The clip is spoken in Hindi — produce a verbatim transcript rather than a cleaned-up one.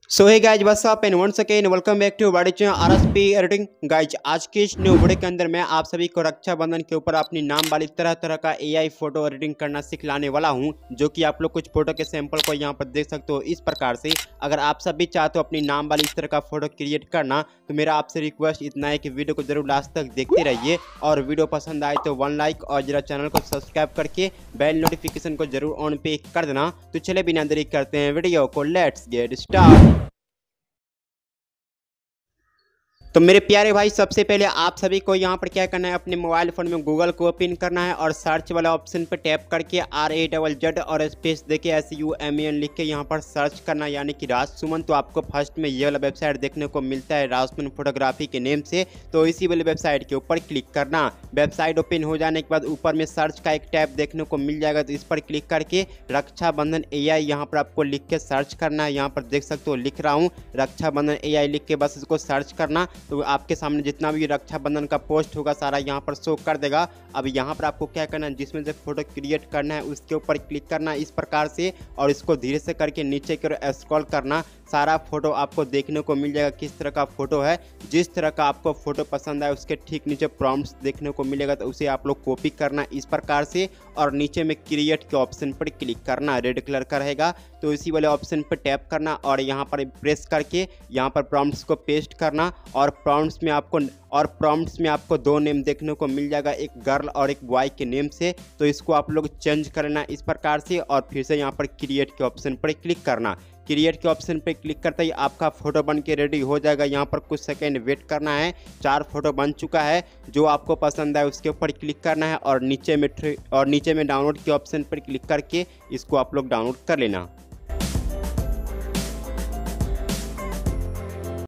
So hey guys what's up and once again welcome back to body channel RSP editing. Guys आज के इस न्यू वीडियो के अंदर मैं आप सभी को रक्षाबंधन के ऊपर अपनी नाम वाली तरह तरह का एआई फोटो एडिटिंग करना सिखलाने वाला हूं, जो कि आप लोग कुछ फोटो के सैंपल को यहां पर देख सकते हो। इस प्रकार से अगर आप सभी चाहते हो अपनी नाम वाली इस तरह का फोटो क्रिएट करना, तो मेरा आपसे रिक्वेस्ट इतना है कि वीडियो को जरूर लास्ट तक देखते रहिए, और वीडियो पसंद आए तो वन लाइक और जरा चैनल को सब्सक्राइब करके बेल नोटिफिकेशन को जरूर ऑन पे कर देना। तो चले बिना देरी करते हैं वीडियो को, लेट्स गेट स्टार्ट। तो मेरे प्यारे भाई, सबसे पहले आप सभी को यहाँ पर क्या करना है, अपने मोबाइल फोन में गूगल को ओपन करना है और सर्च वाला ऑप्शन पर टैप करके आर ए डबल जेड और स्पेस देके एस यू एम एन लिख के यहाँ पर सर्च करना, यानी कि राज सुमन। तो आपको फर्स्ट में ये वाला वेबसाइट देखने को मिलता है राज सुमन फोटोग्राफी के नेम से। तो इसी वाले वेबसाइट के ऊपर क्लिक करना। वेबसाइट ओपन हो जाने के बाद ऊपर में सर्च का एक टैब देखने को मिल जाएगा, तो इस पर क्लिक करके रक्षाबंधन ए आई यहाँ पर आपको लिख के सर्च करना है। यहाँ पर देख सकते हो लिख रहा हूँ रक्षाबंधन ए आई लिख के बस इसको सर्च करना। तो आपके सामने जितना भी रक्षाबंधन का पोस्ट होगा सारा यहाँ पर शो कर देगा। अब यहाँ पर आपको क्या करना है, जिसमें से फोटो क्रिएट करना है उसके ऊपर क्लिक करना है इस प्रकार से, और इसको धीरे से करके नीचे की ओर स्क्रॉल करना। सारा फोटो आपको देखने को मिल जाएगा किस तरह का फोटो है। जिस तरह का आपको फोटो पसंद आए उसके ठीक नीचे प्रॉम्प्ट्स देखने को मिलेगा, तो उसे आप लोग कॉपी करना इस प्रकार से, और नीचे में क्रिएट के ऑप्शन पर क्लिक करना, रेड कलर का रहेगा। तो इसी वाले ऑप्शन पर टैप करना और यहाँ पर प्रेस करके यहाँ पर प्रॉम्प्ट्स को पेस्ट करना, और प्रॉम्प्ट्स में आपको और प्रॉम्प्ट्स में आपको दो नेम देखने को मिल जाएगा, एक गर्ल और एक बॉय के नेम से। तो इसको आप लोग चेंज करना इस प्रकार से, और फिर से यहाँ पर क्रिएट के ऑप्शन पर क्लिक करना। क्रिएट के ऑप्शन पर क्लिक करते ही आपका फोटो बन के रेडी हो जाएगा। यहाँ पर कुछ सेकंड वेट करना है। चार फोटो बन चुका है। जो आपको पसंद है उसके ऊपर क्लिक करना है और नीचे में और नीचे में डाउनलोड के ऑप्शन पर क्लिक करके इसको आप लोग डाउनलोड कर लेना।